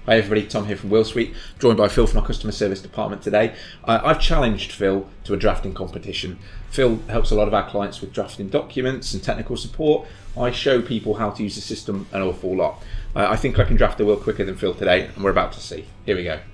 Hi everybody, Tom here from WillSuite, joined by Phil from our customer service department today. I've challenged Phil to a drafting competition. Phil helps a lot of our clients with drafting documents and technical support. I show people how to use the system an awful lot. I think I can draft a will quicker than Phil today, and we're about to see. Here we go.